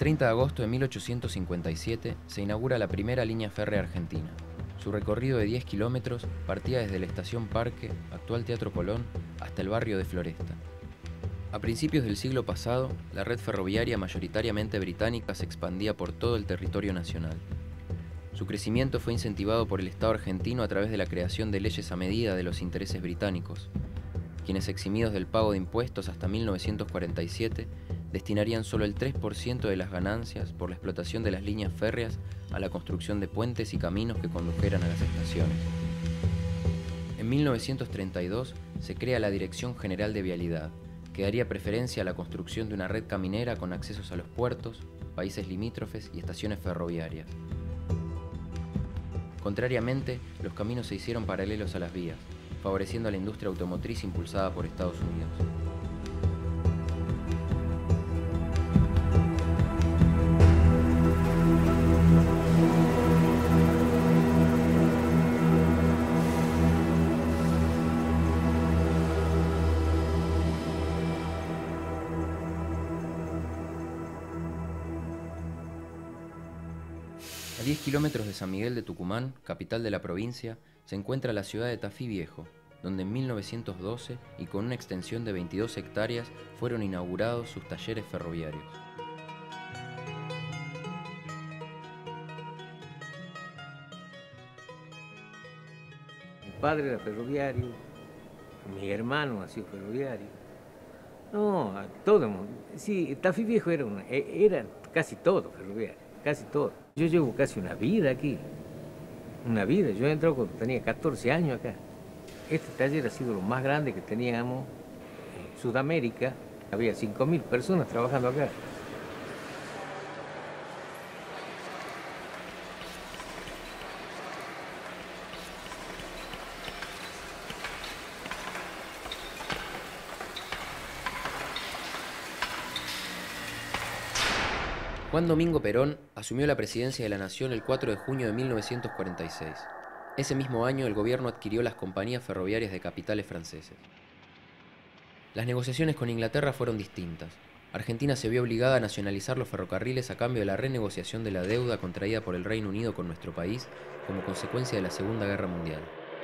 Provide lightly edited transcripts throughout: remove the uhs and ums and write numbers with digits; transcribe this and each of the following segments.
30 de agosto de 1857 se inaugura la primera línea férrea argentina. Su recorrido de 10 kilómetros partía desde la estación Parque, actual Teatro Colón, hasta el barrio de Floresta. A principios del siglo pasado, la red ferroviaria mayoritariamente británica se expandía por todo el territorio nacional. Su crecimiento fue incentivado por el Estado argentino a través de la creación de leyes a medida de los intereses británicos, quienes, eximidos del pago de impuestos hasta 1947, destinarían solo el 3% de las ganancias por la explotación de las líneas férreas a la construcción de puentes y caminos que condujeran a las estaciones. En 1932 se crea la Dirección General de Vialidad, que daría preferencia a la construcción de una red caminera con accesos a los puertos, países limítrofes y estaciones ferroviarias. Contrariamente, los caminos se hicieron paralelos a las vías, favoreciendo a la industria automotriz impulsada por Estados Unidos. A 10 kilómetros de San Miguel de Tucumán, capital de la provincia, se encuentra la ciudad de Tafí Viejo, donde en 1912 y con una extensión de 22 hectáreas fueron inaugurados sus talleres ferroviarios. Mi padre era ferroviario, mi hermano ha sido ferroviario. No, todo. Sí, Tafí Viejo era casi todo ferroviario, casi todo. Yo llevo casi una vida aquí, una vida. Yo entré cuando tenía 14 años acá. Este taller ha sido lo más grande que teníamos en Sudamérica. Había 5.000 personas trabajando acá. Juan Domingo Perón asumió la presidencia de la Nación el 4 de junio de 1946. Ese mismo año el gobierno adquirió las compañías ferroviarias de capitales franceses. Las negociaciones con Inglaterra fueron distintas. Argentina se vio obligada a nacionalizar los ferrocarriles a cambio de la renegociación de la deuda contraída por el Reino Unido con nuestro país como consecuencia de la Segunda Guerra Mundial.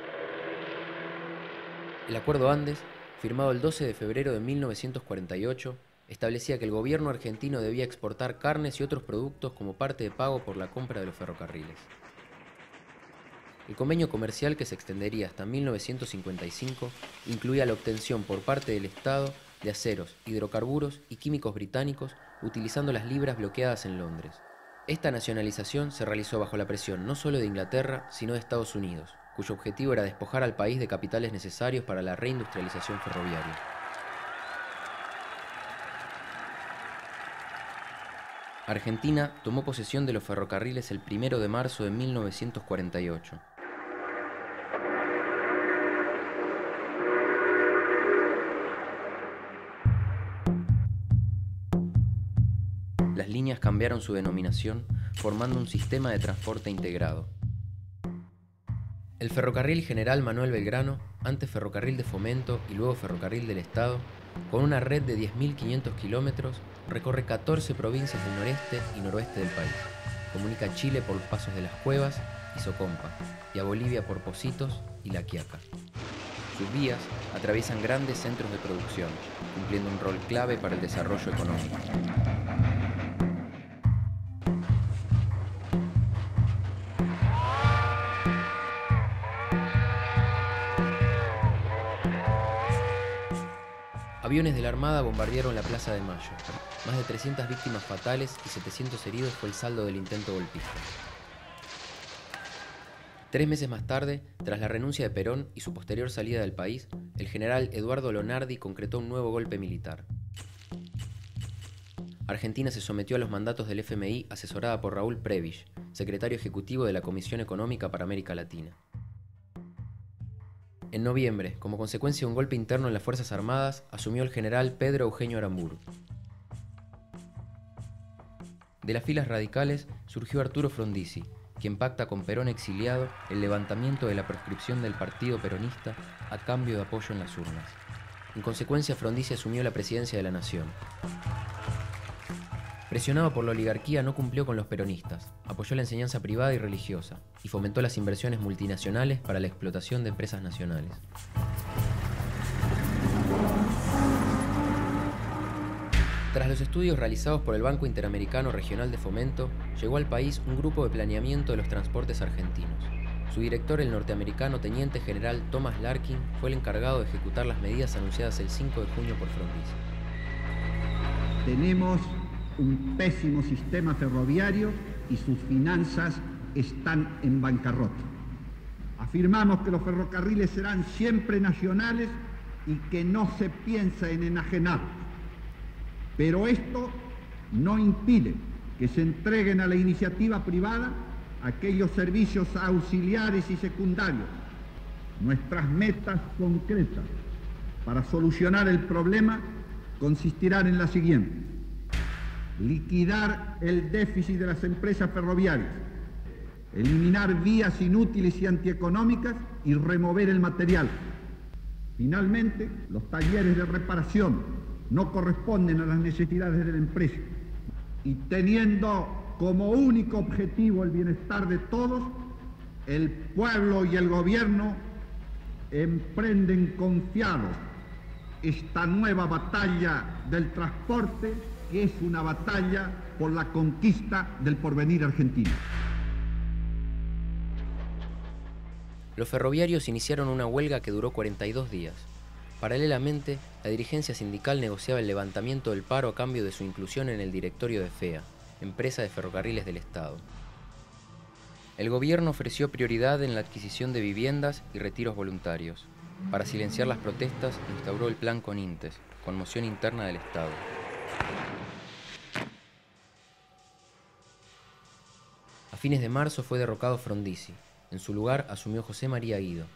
El Acuerdo Andes, firmado el 12 de febrero de 1948, establecía que el gobierno argentino debía exportar carnes y otros productos como parte de pago por la compra de los ferrocarriles. El convenio comercial, que se extendería hasta 1955, incluía la obtención por parte del Estado de aceros, hidrocarburos y químicos británicos utilizando las libras bloqueadas en Londres. Esta nacionalización se realizó bajo la presión no solo de Inglaterra, sino de Estados Unidos, cuyo objetivo era despojar al país de capitales necesarios para la reindustrialización ferroviaria. Argentina tomó posesión de los ferrocarriles el 1 de marzo de 1948. Las líneas cambiaron su denominación, formando un sistema de transporte integrado. El Ferrocarril General Manuel Belgrano, antes Ferrocarril de Fomento y luego Ferrocarril del Estado, con una red de 10.500 kilómetros, recorre 14 provincias del noreste y noroeste del país. Comunica a Chile por los pasos de Las Cuevas y Socompa, y a Bolivia por Pocitos y La Quiaca. Sus vías atraviesan grandes centros de producción, cumpliendo un rol clave para el desarrollo económico. Aviones de la Armada bombardearon la Plaza de Mayo. Más de 300 víctimas fatales y 700 heridos fue el saldo del intento golpista. 3 meses más tarde, tras la renuncia de Perón y su posterior salida del país, el general Eduardo Lonardi concretó un nuevo golpe militar. Argentina se sometió a los mandatos del FMI asesorada por Raúl Prebisch, secretario ejecutivo de la Comisión Económica para América Latina. En noviembre, como consecuencia de un golpe interno en las Fuerzas Armadas, asumió el general Pedro Eugenio Aramburu. De las filas radicales surgió Arturo Frondizi, quien pacta con Perón exiliado el levantamiento de la proscripción del Partido Peronista a cambio de apoyo en las urnas. En consecuencia, Frondizi asumió la presidencia de la Nación. Presionado por la oligarquía, no cumplió con los peronistas, apoyó la enseñanza privada y religiosa, y fomentó las inversiones multinacionales para la explotación de empresas nacionales. Tras los estudios realizados por el Banco Interamericano Regional de Fomento, llegó al país un grupo de planeamiento de los transportes argentinos. Su director, el norteamericano teniente general Thomas Larkin, fue el encargado de ejecutar las medidas anunciadas el 5 de junio por Frondizi. Tenemos un pésimo sistema ferroviario y sus finanzas están en bancarrota. Afirmamos que los ferrocarriles serán siempre nacionales y que no se piensa en enajenarlos. Pero esto no impide que se entreguen a la iniciativa privada aquellos servicios auxiliares y secundarios. Nuestras metas concretas para solucionar el problema consistirán en la siguiente: liquidar el déficit de las empresas ferroviarias, eliminar vías inútiles y antieconómicas y remover el material. Finalmente, los talleres de reparación no corresponden a las necesidades de la empresa y teniendo como único objetivo el bienestar de todos, el pueblo y el gobierno emprenden confiados esta nueva batalla del transporte, que es una batalla por la conquista del porvenir argentino. Los ferroviarios iniciaron una huelga que duró 42 días. Paralelamente, la dirigencia sindical negociaba el levantamiento del paro a cambio de su inclusión en el directorio de FEA, empresa de ferrocarriles del Estado. El gobierno ofreció prioridad en la adquisición de viviendas y retiros voluntarios. Para silenciar las protestas, instauró el Plan Conintes, conmoción interna del Estado. A fines de marzo fue derrocado Frondizi. En su lugar asumió José María Guido.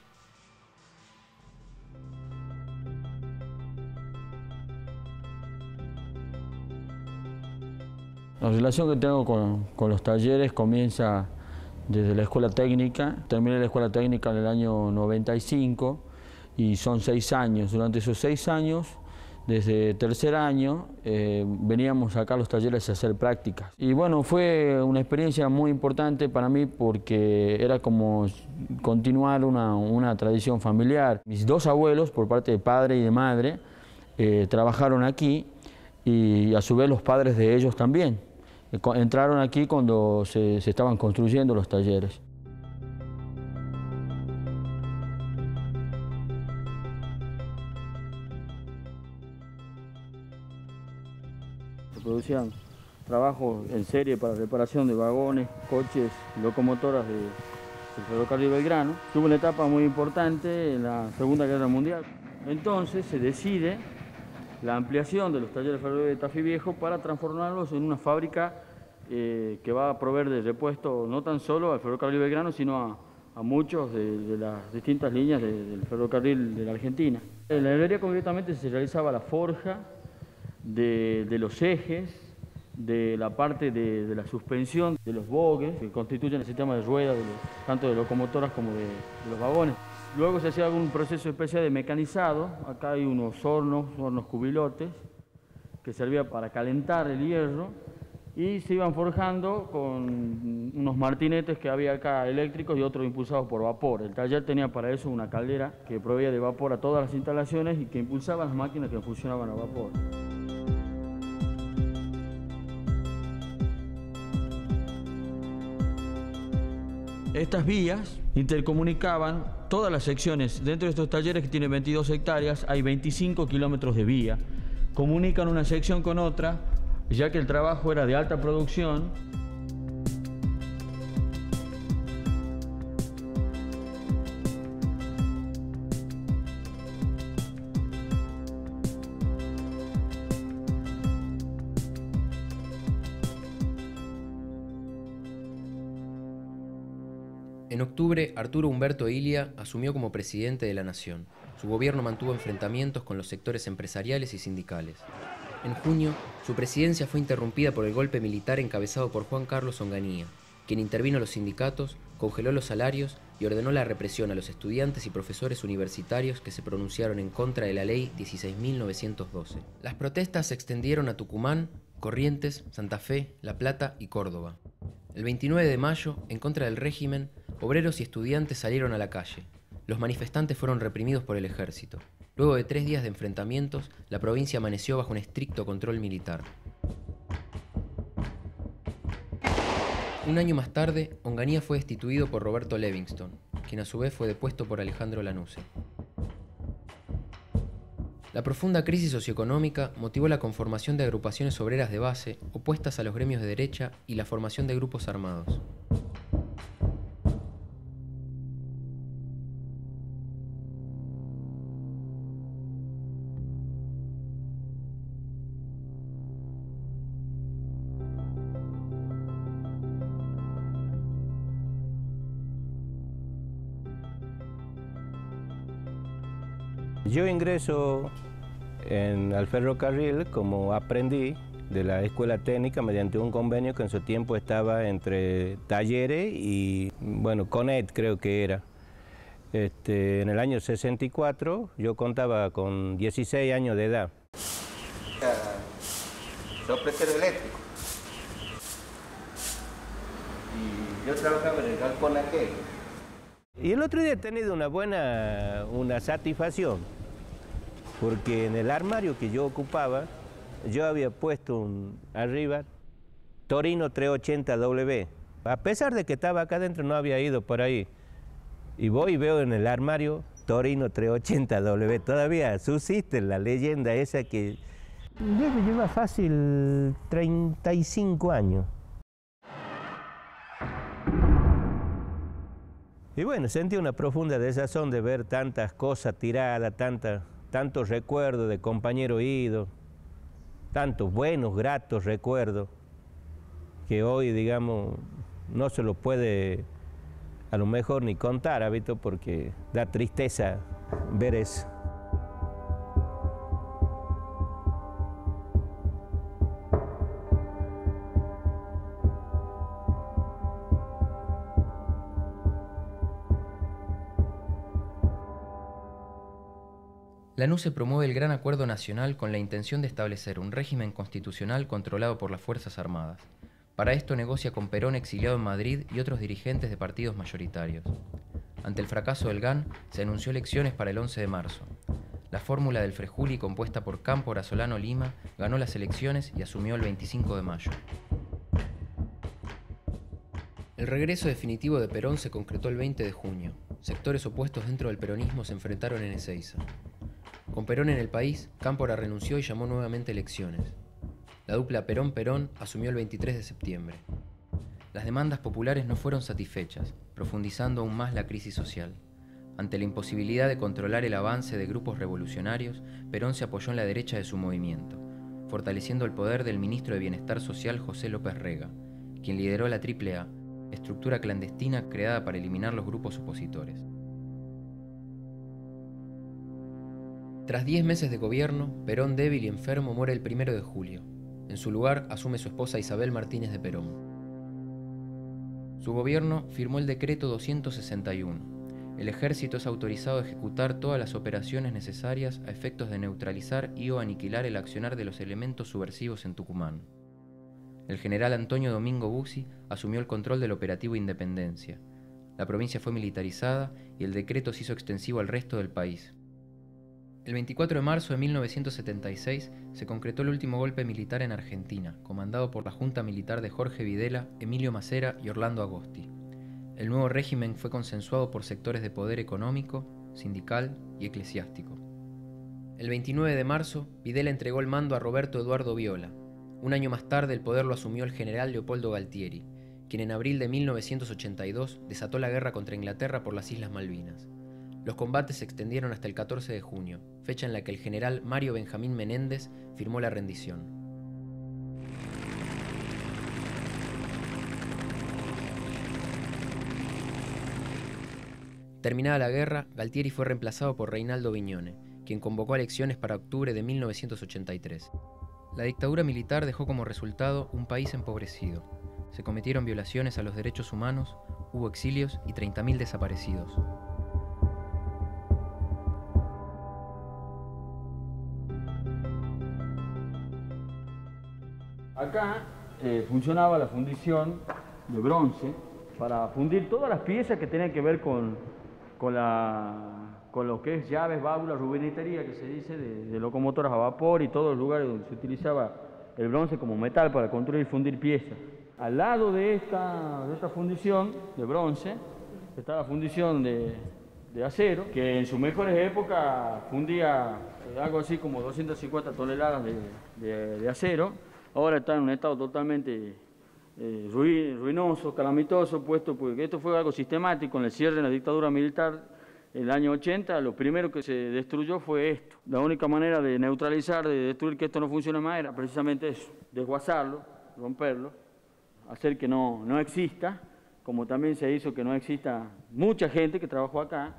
La relación que tengo con los talleres comienza desde la escuela técnica. Terminé la escuela técnica en el año 95 y son 6 años. Durante esos 6 años, desde tercer año, veníamos acá a los talleres a hacer prácticas. Y bueno, fue una experiencia muy importante para mí porque era como continuar una tradición familiar. Mis 2 abuelos, por parte de padre y de madre, trabajaron aquí y a su vez los padres de ellos también. Entraron aquí cuando se estaban construyendo los talleres. Se producían trabajos en serie para reparación de vagones, coches, locomotoras del ferrocarril Belgrano. Tuvo una etapa muy importante en la Segunda Guerra Mundial. Entonces se decide la ampliación de los talleres ferroviarios de Tafí Viejo para transformarlos en una fábrica que va a proveer de repuesto no tan solo al ferrocarril Belgrano, sino a muchos de las distintas líneas del ferrocarril de la Argentina. En la herrería concretamente se realizaba la forja de los ejes, de la parte de la suspensión, de los bogues, que constituyen el sistema de ruedas tanto de locomotoras como de los vagones. Luego se hacía algún proceso especial de mecanizado. Acá hay unos hornos cubilotes, que servía para calentar el hierro, y se iban forjando con unos martinetes que había acá eléctricos y otros impulsados por vapor. El taller tenía para eso una caldera que proveía de vapor a todas las instalaciones y que impulsaba las máquinas que funcionaban a vapor. Estas vías intercomunicaban todas las secciones. Dentro de estos talleres, que tienen 22 hectáreas, hay 25 kilómetros de vía. Comunican una sección con otra, ya que el trabajo era de alta producción. En octubre, Arturo Humberto Ilia asumió como presidente de la Nación. Su gobierno mantuvo enfrentamientos con los sectores empresariales y sindicales. En junio, su presidencia fue interrumpida por el golpe militar encabezado por Juan Carlos Onganía, quien intervino en los sindicatos, congeló los salarios y ordenó la represión a los estudiantes y profesores universitarios que se pronunciaron en contra de la ley 16.912. Las protestas se extendieron a Tucumán, Corrientes, Santa Fe, La Plata y Córdoba. El 29 de mayo, en contra del régimen, obreros y estudiantes salieron a la calle. Los manifestantes fueron reprimidos por el ejército. Luego de 3 días de enfrentamientos, la provincia amaneció bajo un estricto control militar. Un año más tarde, Onganía fue destituido por Roberto Livingston, quien a su vez fue depuesto por Alejandro Lanusse. La profunda crisis socioeconómica motivó la conformación de agrupaciones obreras de base opuestas a los gremios de derecha y la formación de grupos armados. Yo ingreso al ferrocarril como aprendiz de la escuela técnica mediante un convenio que en su tiempo estaba entre Talleres y, bueno, Conet creo que era. En el año 64 yo contaba con 16 años de edad. Sopletero eléctrico. Y yo trabajaba en el galpón aquel. Y el otro día he tenido una satisfacción, porque en el armario que yo ocupaba, yo había puesto arriba Torino 380W. A pesar de que estaba acá adentro, no había ido por ahí. Y voy y veo en el armario Torino 380W. Todavía subsiste la leyenda esa que debe llevar fácil 35 años. Y bueno, sentí una profunda desazón de ver tantas cosas tiradas, tantos recuerdos de compañeros idos, tantos buenos, gratos recuerdos, que hoy, digamos, no se lo puede a lo mejor ni contar, ¿habito? Porque da tristeza ver eso. Lanusse promueve el Gran Acuerdo Nacional con la intención de establecer un régimen constitucional controlado por las Fuerzas Armadas. Para esto negocia con Perón exiliado en Madrid y otros dirigentes de partidos mayoritarios. Ante el fracaso del GAN, se anunció elecciones para el 11 de marzo. La fórmula del Frejuli, compuesta por Cámpora, Solano, Lima, ganó las elecciones y asumió el 25 de mayo. El regreso definitivo de Perón se concretó el 20 de junio. Sectores opuestos dentro del peronismo se enfrentaron en Ezeiza. Con Perón en el país, Cámpora renunció y llamó nuevamente elecciones. La dupla Perón-Perón asumió el 23 de septiembre. Las demandas populares no fueron satisfechas, profundizando aún más la crisis social. Ante la imposibilidad de controlar el avance de grupos revolucionarios, Perón se apoyó en la derecha de su movimiento, fortaleciendo el poder del ministro de Bienestar Social José López Rega, quien lideró la AAA, estructura clandestina creada para eliminar los grupos opositores. Tras 10 meses de gobierno, Perón, débil y enfermo, muere el 1 de julio. En su lugar asume su esposa Isabel Martínez de Perón. Su gobierno firmó el decreto 261. El ejército es autorizado a ejecutar todas las operaciones necesarias a efectos de neutralizar y o aniquilar el accionar de los elementos subversivos en Tucumán. El general Antonio Domingo Bussi asumió el control del operativo Independencia. La provincia fue militarizada y el decreto se hizo extensivo al resto del país. El 24 de marzo de 1976 se concretó el último golpe militar en Argentina, comandado por la Junta Militar de Jorge Videla, Emilio Macera y Orlando Agosti. El nuevo régimen fue consensuado por sectores de poder económico, sindical y eclesiástico. El 29 de marzo, Videla entregó el mando a Roberto Eduardo Viola. Un año más tarde el poder lo asumió el general Leopoldo Galtieri, quien en abril de 1982 desató la guerra contra Inglaterra por las Islas Malvinas. Los combates se extendieron hasta el 14 de junio, fecha en la que el general Mario Benjamín Menéndez firmó la rendición. Terminada la guerra, Galtieri fue reemplazado por Reinaldo Viñone, quien convocó elecciones para octubre de 1983. La dictadura militar dejó como resultado un país empobrecido. Se cometieron violaciones a los derechos humanos, hubo exilios y 30.000 desaparecidos. Acá funcionaba la fundición de bronce para fundir todas las piezas que tenían que ver con lo que es llaves, válvulas, rubinitería, que se dice, de locomotoras a vapor y todos los lugares donde se utilizaba el bronce como metal para construir y fundir piezas. Al lado de esta fundición de bronce está la fundición de acero, que en sus mejores épocas fundía algo así como 250 toneladas de acero. Ahora está en un estado totalmente ruinoso, calamitoso, puesto porque esto fue algo sistemático en el cierre de la dictadura militar en el año 80. Lo primero que se destruyó fue esto. La única manera de neutralizar, de destruir que esto no funcione más, era precisamente eso, desguazarlo, romperlo, hacer que no exista, como también se hizo que no exista mucha gente que trabajó acá.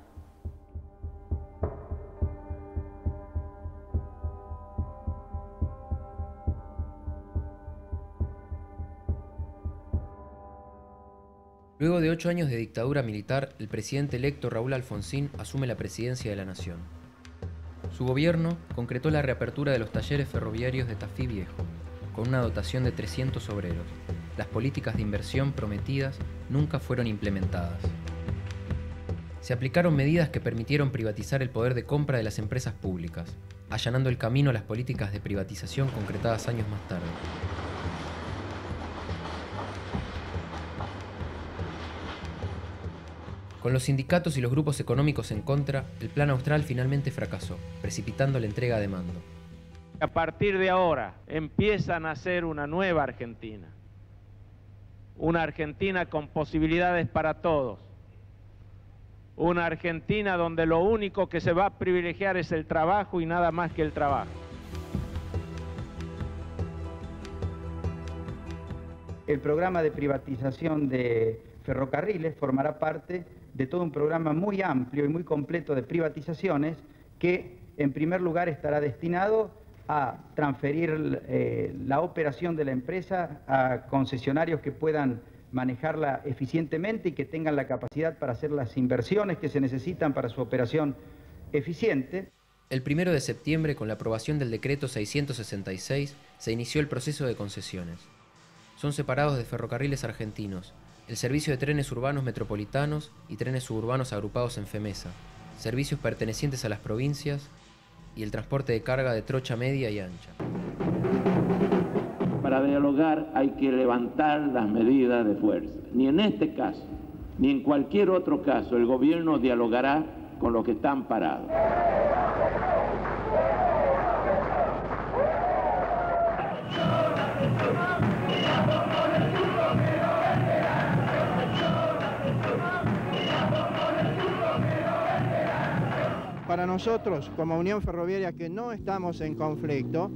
Luego de 8 años de dictadura militar, el presidente electo Raúl Alfonsín asume la presidencia de la nación. Su gobierno concretó la reapertura de los talleres ferroviarios de Tafí Viejo, con una dotación de 300 obreros. Las políticas de inversión prometidas nunca fueron implementadas. Se aplicaron medidas que permitieron privatizar el poder de compra de las empresas públicas, allanando el camino a las políticas de privatización concretadas años más tarde. Con los sindicatos y los grupos económicos en contra, el Plan Austral finalmente fracasó, precipitando la entrega de mando. A partir de ahora empieza a nacer una nueva Argentina. Una Argentina con posibilidades para todos. Una Argentina donde lo único que se va a privilegiar es el trabajo y nada más que el trabajo. El programa de privatización de ferrocarriles formará parte de todo un programa muy amplio y muy completo de privatizaciones que, en primer lugar, estará destinado a transferir la operación de la empresa a concesionarios que puedan manejarla eficientemente y que tengan la capacidad para hacer las inversiones que se necesitan para su operación eficiente. El 1 de septiembre, con la aprobación del decreto 666, se inició el proceso de concesiones. Son separados de Ferrocarriles Argentinos el servicio de trenes urbanos metropolitanos y trenes suburbanos agrupados en FEMESA, servicios pertenecientes a las provincias y el transporte de carga de trocha media y ancha. Para dialogar hay que levantar las medidas de fuerza. Ni en este caso, ni en cualquier otro caso, el gobierno dialogará con los que están parados. Para nosotros, como Unión Ferroviaria, que no estamos en conflicto,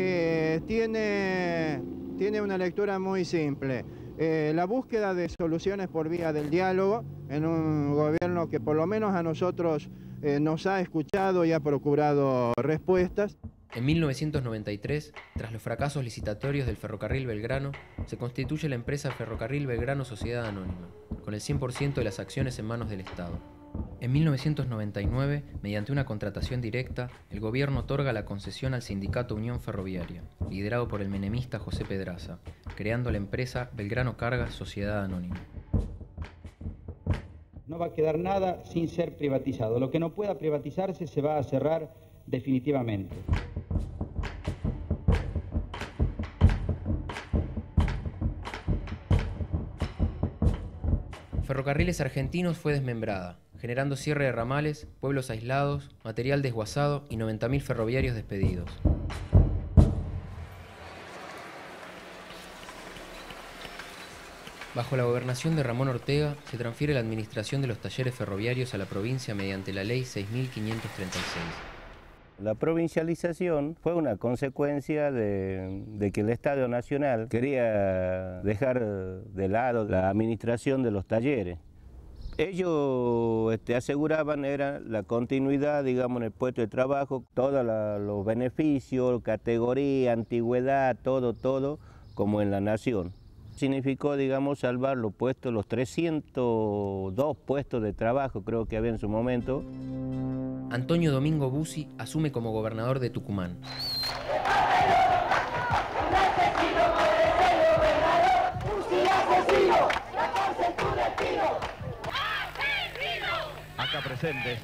tiene una lectura muy simple. La búsqueda de soluciones por vía del diálogo en un gobierno que por lo menos a nosotros nos ha escuchado y ha procurado respuestas. En 1993, tras los fracasos licitatorios del Ferrocarril Belgrano, se constituye la empresa Ferrocarril Belgrano Sociedad Anónima, con el 100% de las acciones en manos del Estado. En 1999, mediante una contratación directa, el gobierno otorga la concesión al sindicato Unión Ferroviaria, liderado por el menemista José Pedraza, creando la empresa Belgrano Cargas Sociedad Anónima. No va a quedar nada sin ser privatizado. Lo que no pueda privatizarse se va a cerrar definitivamente. Ferrocarriles Argentinos fue desmembrada, generando cierre de ramales, pueblos aislados, material desguazado y 90.000 ferroviarios despedidos. Bajo la gobernación de Ramón Ortega, se transfiere la administración de los talleres ferroviarios a la provincia mediante la Ley 6.536. La provincialización fue una consecuencia de que el Estado Nacional quería dejar de lado la administración de los talleres. Ellos aseguraban era la continuidad, digamos, en el puesto de trabajo, todos los beneficios, categoría, antigüedad, todo como en la nación. Significó, digamos, salvar los 302 puestos de trabajo, creo que había en su momento. Antonio Domingo Bussi asume como gobernador de Tucumán. ¡Un asesino! acá presentes.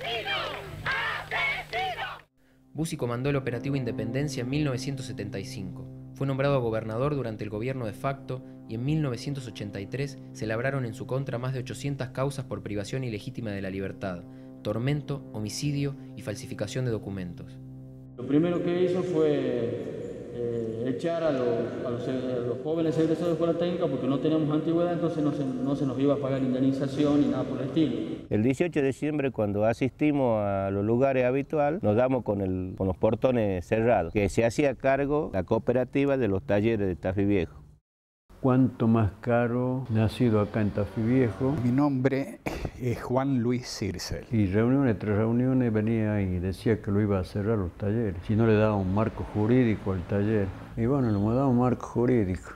Bussi comandó el operativo Independencia en 1975. Fue nombrado gobernador durante el gobierno de facto y en 1983 se labraron en su contra más de 800 causas por privación ilegítima de la libertad, tormento, homicidio y falsificación de documentos. Lo primero que hizo fue echar a los jóvenes egresados de escuela técnica porque no teníamos antigüedad, entonces no se nos iba a pagar indemnización ni nada por el estilo. El 18 de diciembre, cuando asistimos a los lugares habituales, nos damos con los portones cerrados, que se hacía cargo la cooperativa de los talleres de Tafí Viejo. ¿Cuánto más caro nacido acá en Tafí Viejo? Mi nombre es Juan Luis Circel. Y tras reuniones venía y decía que lo iba a cerrar los talleres, si no le daba un marco jurídico al taller. Y bueno, le hemos dado un marco jurídico.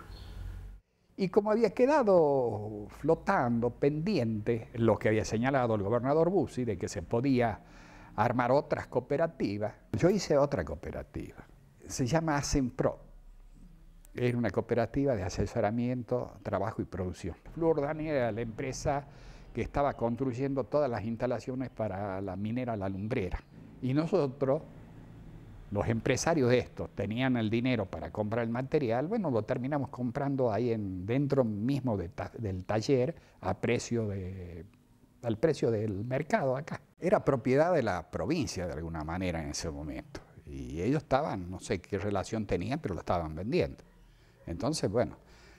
Y como había quedado flotando, pendiente, lo que había señalado el gobernador Bussi, de que se podía armar otras cooperativas, yo hice otra cooperativa. Se llama ASEMPRO. Es una cooperativa de asesoramiento, trabajo y producción. Fluordani era la empresa que estaba construyendo todas las instalaciones para la minera La Lumbrera. Y nosotros, los empresarios de estos, tenían el dinero para comprar el material, bueno, lo terminamos comprando ahí dentro mismo del taller al precio del mercado acá. Era propiedad de la provincia de alguna manera en ese momento. Y ellos estaban, no sé qué relación tenían, pero lo estaban vendiendo. Entonces, bueno,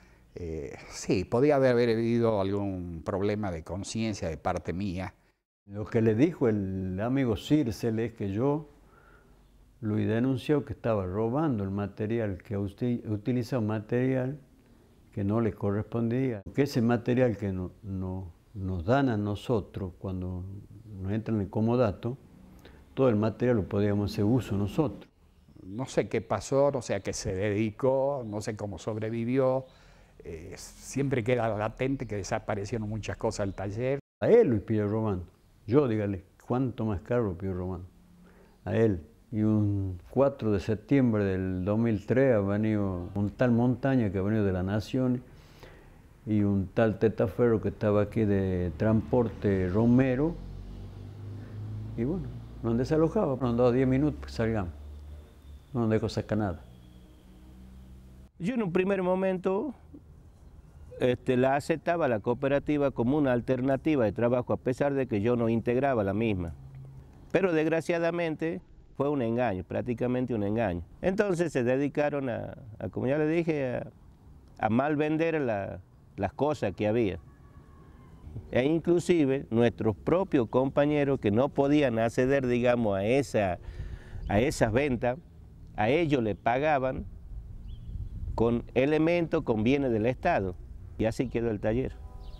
sí, podía haber habido algún problema de conciencia de parte mía. Lo que le dijo el amigo Circel es que yo lo denunció que estaba robando el material, que utiliza un material que no le correspondía. Que ese material que nos dan a nosotros cuando nos entran en el comodato, todo el material lo podíamos hacer uso nosotros. No sé qué pasó, no sé a qué se dedicó, no sé cómo sobrevivió. Siempre queda latente que desaparecieron muchas cosas del taller. A él lo pillo robando. Yo, dígale, ¿cuánto más caro lo pillo robando? A él. Y un 4 de septiembre del 2003 ha venido un tal Montaña que ha venido de la Nación y un tal Tetaferro que estaba aquí de transporte Romero. Y bueno, nos desalojaba, nos daba 10 minutos para que salgamos. No nos dejó sacar nada. Yo en un primer momento la aceptaba la cooperativa como una alternativa de trabajo, a pesar de que yo no integraba la misma. Pero desgraciadamente fue un engaño, prácticamente un engaño. Entonces se dedicaron como ya le dije, a mal vender las cosas que había. E inclusive nuestros propios compañeros que no podían acceder, digamos, a esas ventas, a ellos le pagaban con elementos, con bienes del Estado. Y así quedó el taller.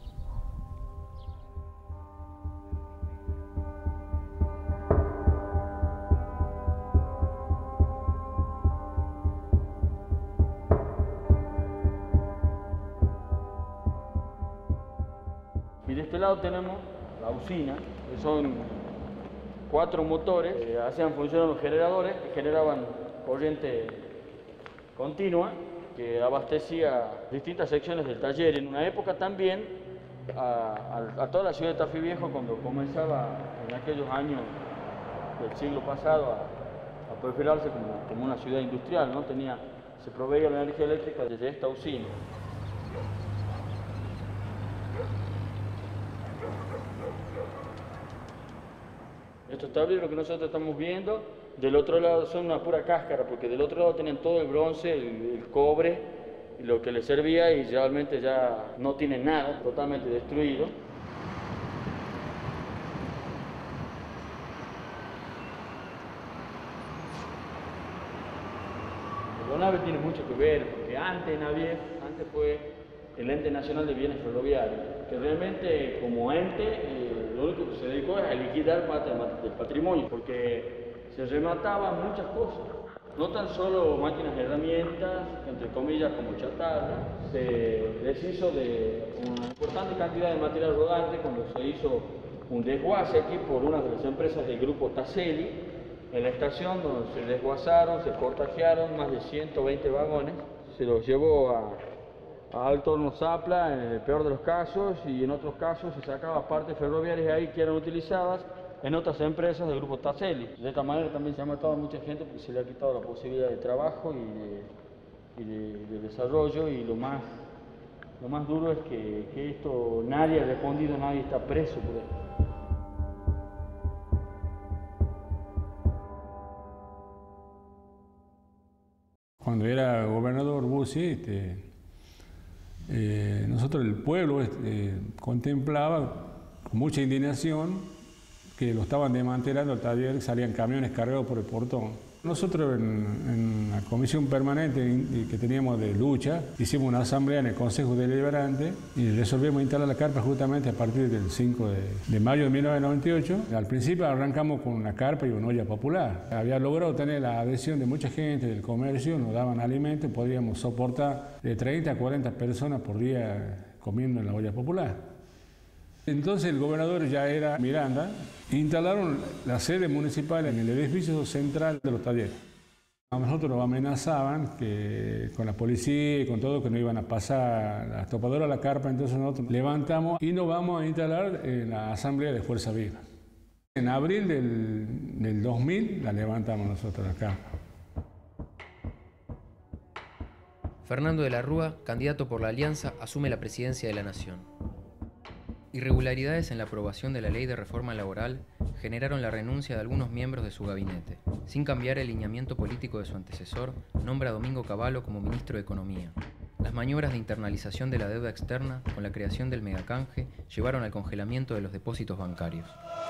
Y de este lado tenemos la usina, que son 4 motores que hacían funcionar los generadores, que generaban corriente continua, que abastecía distintas secciones del taller. En una época también a toda la ciudad de Tafí Viejo, cuando comenzaba en aquellos años del siglo pasado a perfilarse como una ciudad industrial, ¿no? Se proveía la energía eléctrica desde esta usina. Estos tableros que nosotros estamos viendo, del otro lado son una pura cáscara, porque del otro lado tenían todo el bronce, el cobre, lo que les servía, y realmente ya no tienen nada, totalmente destruido. La nave tiene mucho que ver, porque antes fue el Ente Nacional de Bienes Ferroviarios, que realmente como ente lo único que se dedicó es a liquidar parte del patrimonio, porque se remataban muchas cosas, no tan solo máquinas y herramientas, entre comillas como chatarra, se deshizo de una importante cantidad de material rodante cuando se hizo un desguace aquí por una de las empresas del grupo Taselli, en la estación donde se desguazaron, se portajearon más de 120 vagones, se los llevó a Alto Horno Zapla, en el peor de los casos, y en otros casos se sacaba partes ferroviarias de ahí que eran utilizadas en otras empresas del grupo Tacelli. De esta manera también se ha matado a mucha gente porque se le ha quitado la posibilidad de trabajo y de desarrollo, y lo más duro es que esto nadie ha respondido, nadie está preso por esto. Cuando era gobernador Bussi, nosotros, el pueblo, contemplaba con mucha indignación que lo estaban desmantelando el taller, salían camiones cargados por el portón. Nosotros en la comisión permanente que teníamos de lucha, hicimos una asamblea en el Consejo Deliberante y resolvimos instalar la carpa justamente a partir del 5 de mayo de 1998. Al principio arrancamos con una carpa y una olla popular. Había logrado tener la adhesión de mucha gente del comercio, nos daban alimentos, podíamos soportar de 30 a 40 personas por día comiendo en la olla popular. Entonces el gobernador ya era Miranda, instalaron la sede municipal en el edificio central de los talleres. A nosotros nos amenazaban que con la policía y con todo que no iban a pasar las topadoras a la carpa, entonces nosotros levantamos y nos vamos a instalar en la Asamblea de Fuerza Viva. En abril del 2000 la levantamos nosotros la carpa. Fernando de la Rúa, candidato por la Alianza, asume la presidencia de la Nación. Irregularidades en la aprobación de la ley de reforma laboral generaron la renuncia de algunos miembros de su gabinete. Sin cambiar el lineamiento político de su antecesor, nombra a Domingo Cavallo como ministro de Economía. Las maniobras de internalización de la deuda externa con la creación del megacanje llevaron al congelamiento de los depósitos bancarios.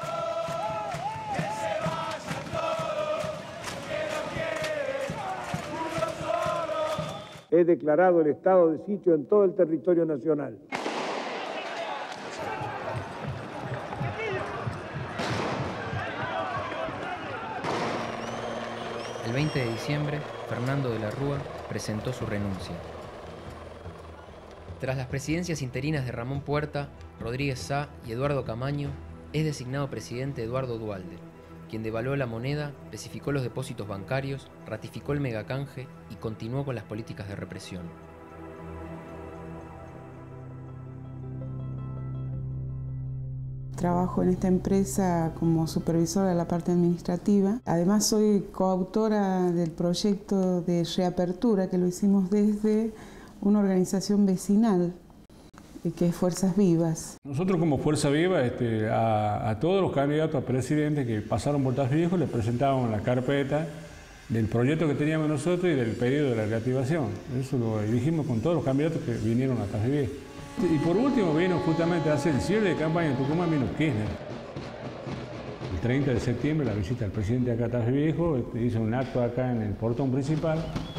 He declarado el estado de sitio en todo el territorio nacional. El 20 de diciembre, Fernando de la Rúa presentó su renuncia. Tras las presidencias interinas de Ramón Puerta, Rodríguez Sá y Eduardo Camaño, es designado presidente Eduardo Duhalde, quien devaluó la moneda, especificó los depósitos bancarios, ratificó el megacanje y continuó con las políticas de represión. Trabajo en esta empresa como supervisora de la parte administrativa. Además soy coautora del proyecto de reapertura que lo hicimos desde una organización vecinal que es Fuerzas Vivas. Nosotros como Fuerza Viva a todos los candidatos a presidente que pasaron por Tafí Viejo les presentábamos la carpeta del proyecto que teníamos nosotros y del pedido de la reactivación. Eso lo dijimos con todos los candidatos que vinieron a Tafí Viejo. Y por último vino justamente a hacer el cierre de campaña en Tucumán, vino Kirchner. El 30 de septiembre la visita del presidente acá a Tafí Viejo, hizo un acto acá en el portón principal.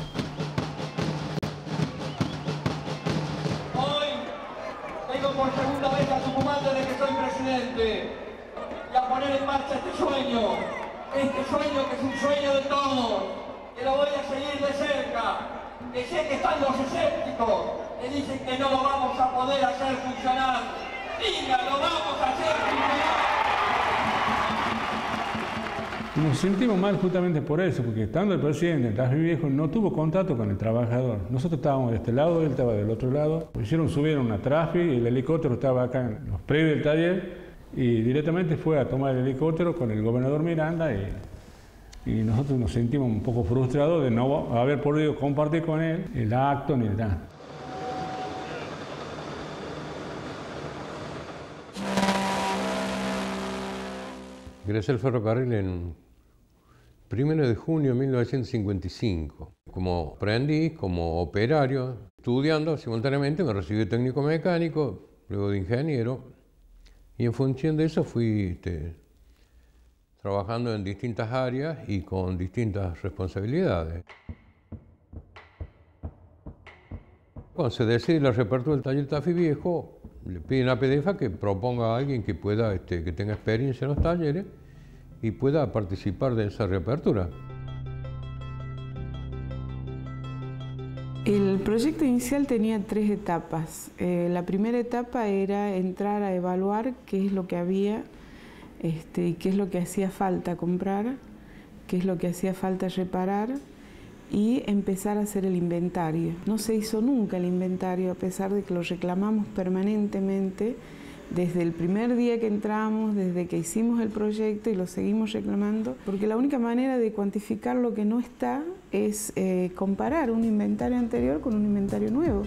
Hoy vengo por segunda vez a Tucumán desde que soy presidente y a poner en marcha este sueño que es un sueño de todos, que lo voy a seguir de cerca, que sé que están los escépticos, que dicen que no lo vamos a poder hacer funcionar. Diga, lo vamos a hacer funcionar. Nos sentimos mal justamente por eso, porque estando el presidente en Tafí Viejo no tuvo contacto con el trabajador. Nosotros estábamos de este lado, él estaba del otro lado. Subieron una trafi, el helicóptero estaba acá en los predios del taller y directamente fue a tomar el helicóptero con el gobernador Miranda y nosotros nos sentimos un poco frustrados de no haber podido compartir con él el acto ni nada. Ingresé al ferrocarril en 1 de junio de 1955. Como aprendiz, como operario, estudiando simultáneamente, me recibí técnico mecánico, luego de ingeniero, y en función de eso fui trabajando en distintas áreas y con distintas responsabilidades. Cuando se decide la reapertura del taller Tafí Viejo, le piden a PDEFA que proponga a alguien que pueda, que tenga experiencia en los talleres y pueda participar de esa reapertura. El proyecto inicial tenía 3 etapas. La primera etapa era entrar a evaluar qué es lo que había y qué es lo que hacía falta comprar, qué es lo que hacía falta reparar y empezar a hacer el inventario. No se hizo nunca el inventario, a pesar de que lo reclamamos permanentemente, desde el primer día que entramos, desde que hicimos el proyecto, y lo seguimos reclamando, porque la única manera de cuantificar lo que no está es comparar un inventario anterior con un inventario nuevo.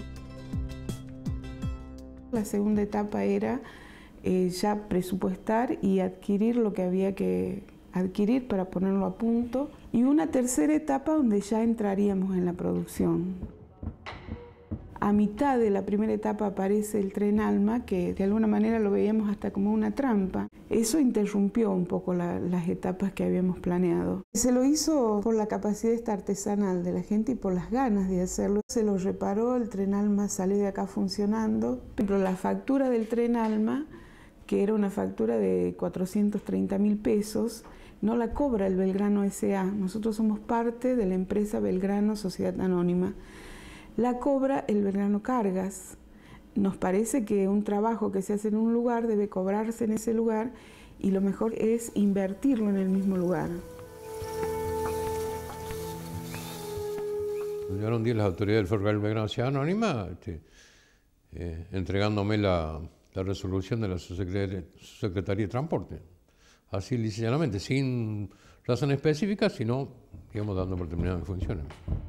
La segunda etapa era ya presupuestar y adquirir lo que había que adquirir para ponerlo a punto, y una tercera etapa donde ya entraríamos en la producción. A mitad de la primera etapa aparece el Tren Alma, que de alguna manera lo veíamos hasta como una trampa. Eso interrumpió un poco las etapas que habíamos planeado. Se lo hizo por la capacidad artesanal de la gente y por las ganas de hacerlo. Se lo reparó, el Tren Alma salió de acá funcionando. Pero la factura del Tren Alma, que era una factura de 430.000 pesos, no la cobra el Belgrano S.A. Nosotros somos parte de la empresa Belgrano Sociedad Anónima. La cobra el Belgrano Cargas. Nos parece que un trabajo que se hace en un lugar debe cobrarse en ese lugar, y lo mejor es invertirlo en el mismo lugar. Llegaron un día las autoridades del Ferrocarril Belgrano Sociedad Anónima entregándome la resolución de la Subsecretaría de Transporte. Así ligeramente, sin razón específica, sino, digamos, dando por terminado que funcione.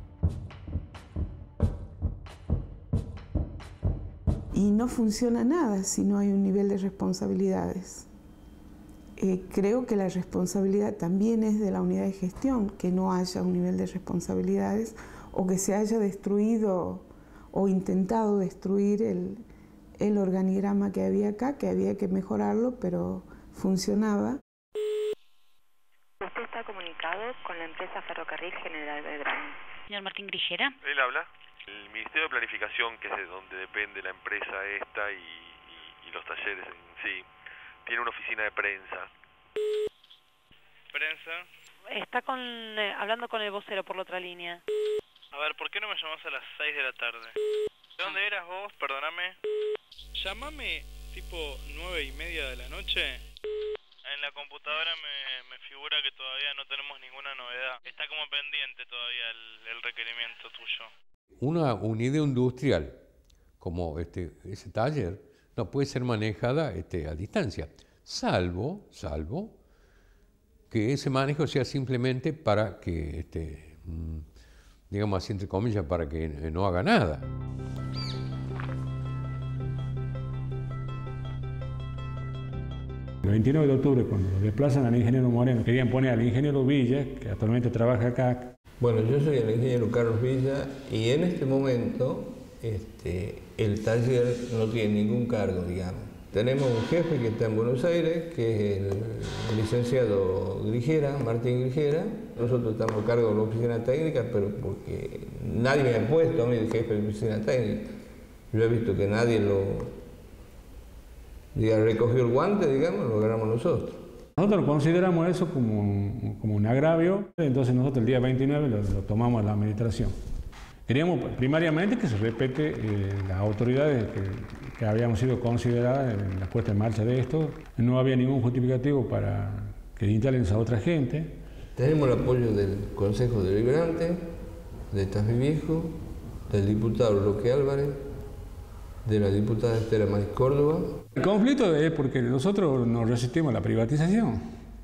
Y no funciona nada si no hay un nivel de responsabilidades. Creo que la responsabilidad también es de la unidad de gestión, que no haya un nivel de responsabilidades o que se haya destruido o intentado destruir el organigrama que había acá, que había que mejorarlo, pero funcionaba. Usted está comunicado con la empresa Ferrocarril General Belgrano. Señor Martín Grigera. Él habla. El Ministerio de Planificación, que es de donde depende la empresa esta y los talleres en sí, tiene una oficina de prensa. ¿Prensa? Está hablando con el vocero por la otra línea. A ver, ¿por qué no me llamás a las 6 de la tarde? ¿De dónde eras vos? Perdóname. Llámame tipo 9:30 de la noche. En la computadora me figura que todavía no tenemos ninguna novedad. Está como pendiente todavía el requerimiento tuyo. Una unidad industrial como ese taller no puede ser manejada a distancia, salvo que ese manejo sea simplemente para que, digamos así entre comillas, para que no haga nada. El 29 de octubre, cuando lo desplazan al ingeniero Moreno, querían poner al ingeniero Villa, que actualmente trabaja acá. Bueno, yo soy el ingeniero Carlos Villa y en este momento el taller no tiene ningún cargo, digamos. Tenemos un jefe que está en Buenos Aires, que es el licenciado Grigera, Martín Grigera. Nosotros estamos a cargo de la oficina técnica, pero porque nadie me ha puesto a mí de jefe de la oficina técnica. Yo he visto que nadie recogió el guante, digamos, lo agarramos nosotros. Nosotros consideramos eso como un agravio, entonces nosotros el día 29 lo tomamos a la administración. Queríamos primariamente que se respete las autoridades que habíamos sido consideradas en la puesta en marcha de esto. No había ningún justificativo para que instalen a otra gente. Tenemos el apoyo del Consejo Deliberante, de Tafí Viejo, del diputado Roque Álvarez, de la diputada Estela Maris Córdoba. El conflicto es porque nosotros nos resistimos a la privatización.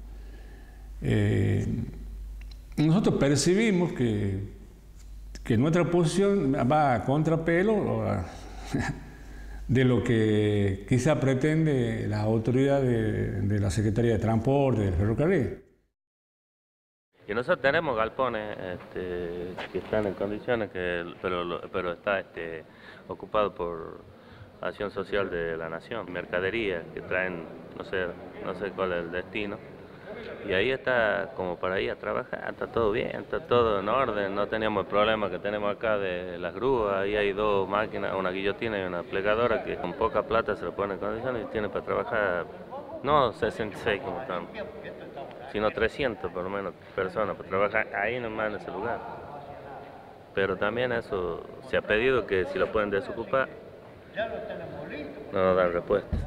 Nosotros percibimos que nuestra posición va a contrapelo de lo que quizá pretende la autoridad de la Secretaría de Transporte, del ferrocarril. Y nosotros tenemos galpones que están en condiciones, pero está ocupado por Acción Social de la Nación, mercadería que traen, no sé cuál es el destino. Y ahí está como para ir a trabajar, está todo bien, está todo en orden, no teníamos el problema que tenemos acá de las grúas. Ahí hay dos máquinas, una guillotina y una plegadora que con poca plata se lo ponen en condiciones y tiene para trabajar, no 66 como están, sino 300 por lo menos personas para trabajar ahí nomás en ese lugar. Pero también eso se ha pedido que si lo pueden desocupar, no nos dan respuesta.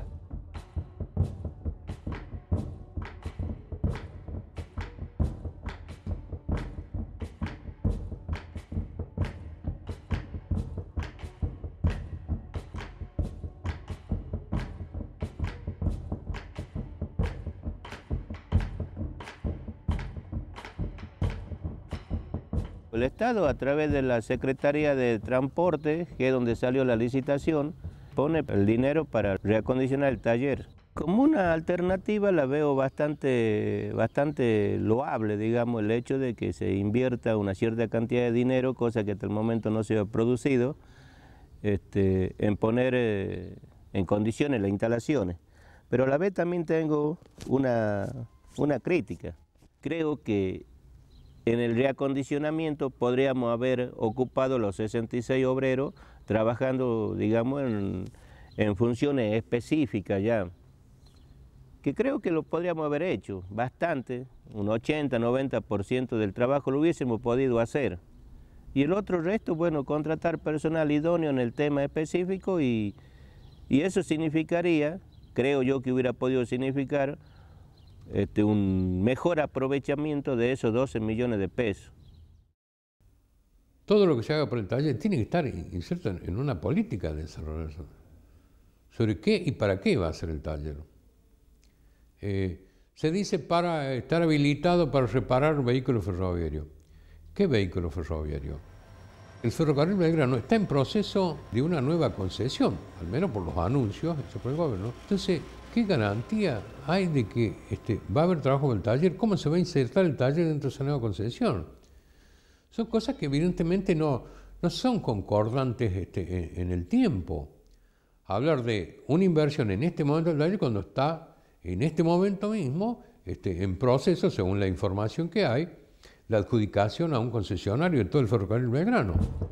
El Estado, a través de la Secretaría de Transporte, que es donde salió la licitación, pone el dinero para reacondicionar el taller. Como una alternativa la veo bastante loable, digamos, el hecho de que se invierta una cierta cantidad de dinero, cosa que hasta el momento no se ha producido, en poner en condiciones las instalaciones. Pero a la vez también tengo una crítica. Creo que en el reacondicionamiento podríamos haber ocupado los 66 obreros trabajando, digamos, en funciones específicas ya, que creo que lo podríamos haber hecho bastante, un 80-90% del trabajo lo hubiésemos podido hacer. Y el otro resto, bueno, contratar personal idóneo en el tema específico y eso significaría, creo yo que hubiera podido significar, un mejor aprovechamiento de esos 12 millones de pesos. Todo lo que se haga por el taller tiene que estar inserto en una política de desarrollo. ¿Sobre qué y para qué va a ser el taller? Se dice para estar habilitado para reparar vehículos ferroviarios. ¿Qué vehículo ferroviario? El ferrocarril Belgrano está en proceso de una nueva concesión, al menos por los anuncios hechos por el gobierno. Entonces, ¿qué garantía hay de que va a haber trabajo en el taller? ¿Cómo se va a insertar el taller dentro de esa nueva concesión? Son cosas que evidentemente no son concordantes en el tiempo. Hablar de una inversión en este momento del taller cuando está en este momento mismo en proceso, según la información que hay, la adjudicación a un concesionario de todo el ferrocarril Belgrano.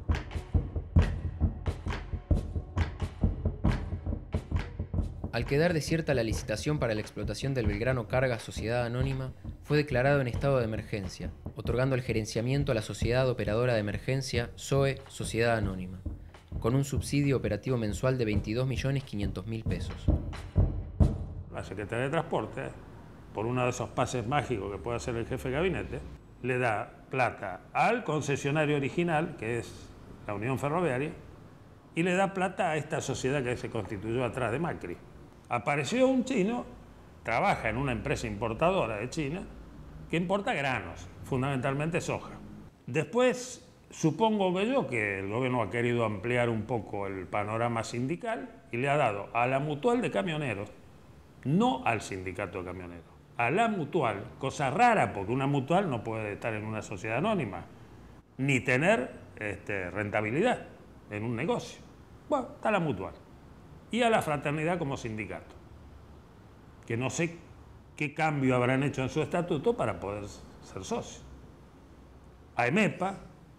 Al quedar desierta la licitación para la explotación del Belgrano Cargas Sociedad Anónima, fue declarado en estado de emergencia, otorgando el gerenciamiento a la Sociedad Operadora de Emergencia SOE Sociedad Anónima, con un subsidio operativo mensual de 22.500.000 pesos. La Secretaría de Transporte, por uno de esos pases mágicos que puede hacer el jefe de gabinete, le da plata al concesionario original, que es la Unión Ferroviaria, y le da plata a esta sociedad que se constituyó atrás de Macri. Apareció un chino, trabaja en una empresa importadora de China, que importa granos, fundamentalmente soja. Después, supongo que el gobierno ha querido ampliar un poco el panorama sindical y le ha dado a la mutual de camioneros, no al sindicato de camioneros, a la mutual, cosa rara porque una mutual no puede estar en una sociedad anónima, ni tener rentabilidad en un negocio. Bueno, está la mutual. Y a la fraternidad como sindicato, que no sé qué cambio habrán hecho en su estatuto para poder ser socios. A EMEPA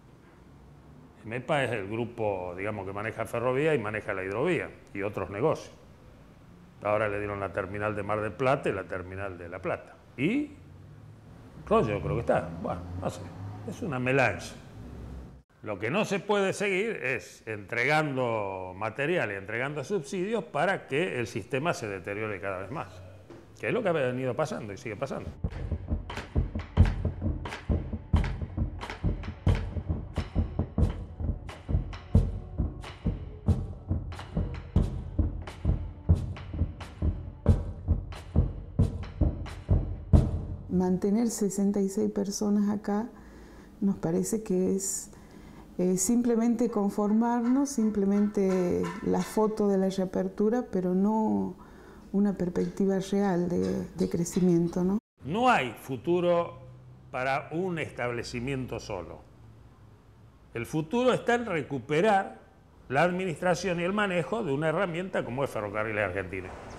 es el grupo, digamos, que maneja ferrovía y maneja la hidrovía y otros negocios. Ahora le dieron la terminal de Mar del Plata y la terminal de La Plata. Y rollo creo que está. Bueno, no sé, es una melange. Lo que no se puede seguir es entregando material y entregando subsidios para que el sistema se deteriore cada vez más, que es lo que ha venido pasando y sigue pasando. Mantener 66 personas acá nos parece que es simplemente conformarnos, simplemente la foto de la reapertura, pero no una perspectiva real de crecimiento, ¿no? No hay futuro para un establecimiento solo. El futuro está en recuperar la administración y el manejo de una herramienta como es Ferrocarriles Argentinos.